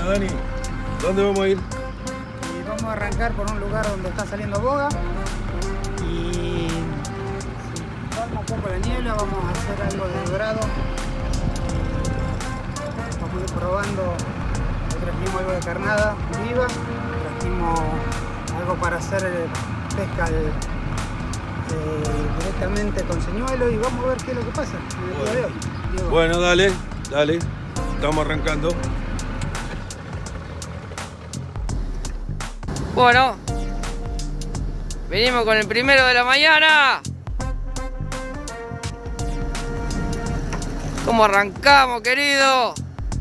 Dani, ¿dónde vamos a ir? Y vamos a arrancar por un lugar donde está saliendo boga. Y si calma un poco la niebla, vamos a hacer algo de dorado. Vamos a ir probando. Trajimos algo de carnada viva, trajimos algo para hacer pesca directamente con señuelo y vamos a ver qué es lo que pasa en el día de hoy. Diego. Bueno, dale, estamos arrancando. Bueno, venimos con el primero de la mañana. ¿Cómo arrancamos, querido?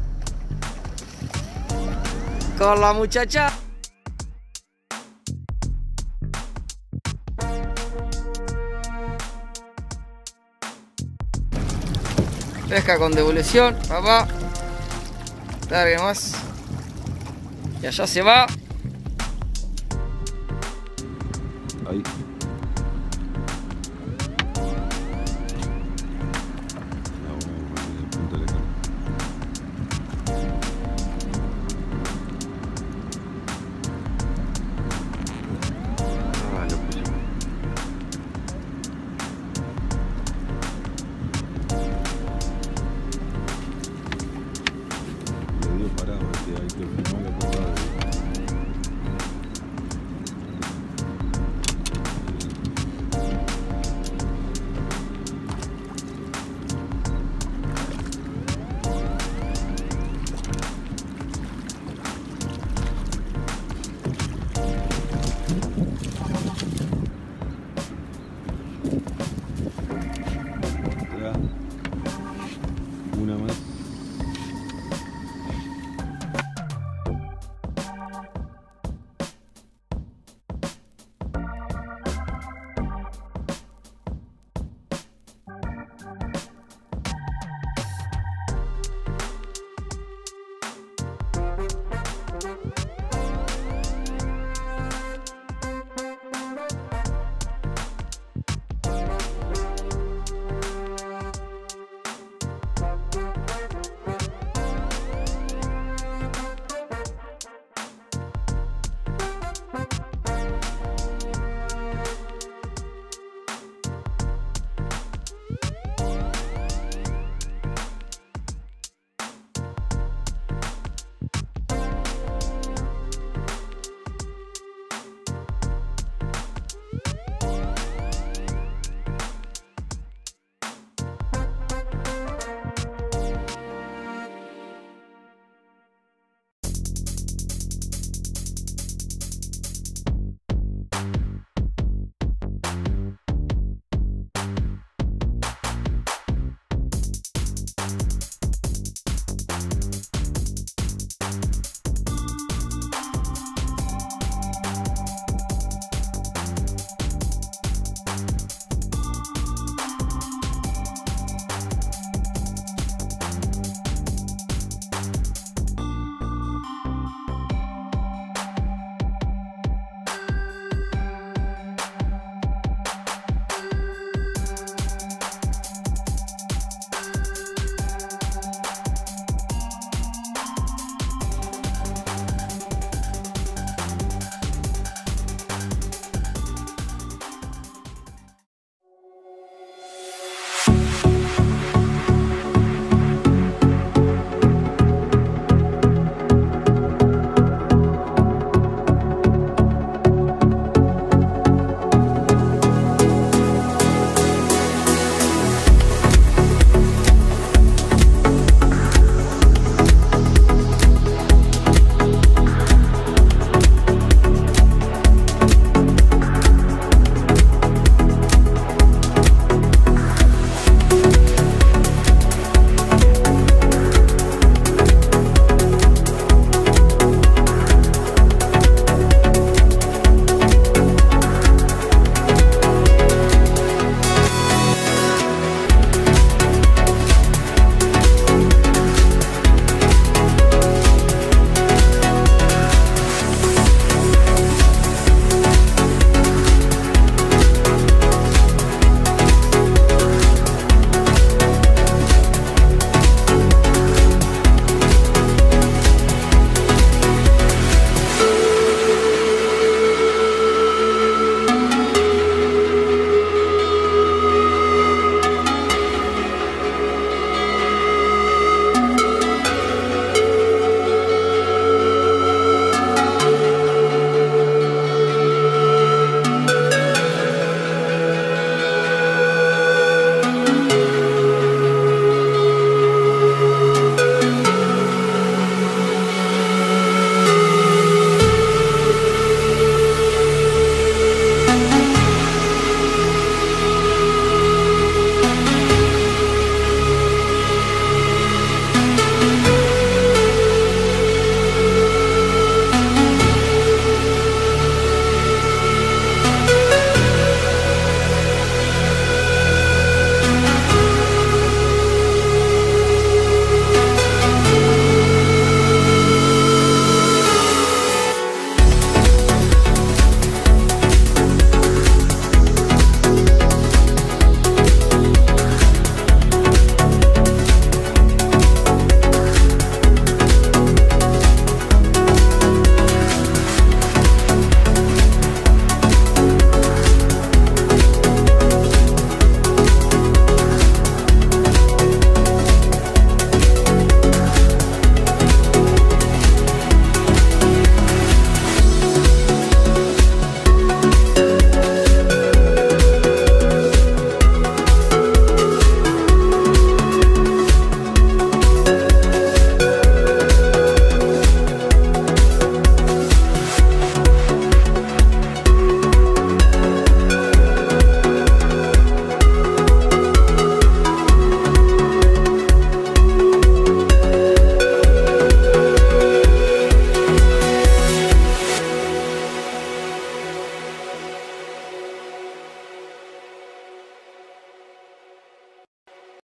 Con la muchacha. Pesca con devolución, papá. Largue más. Y allá se va. Ahí.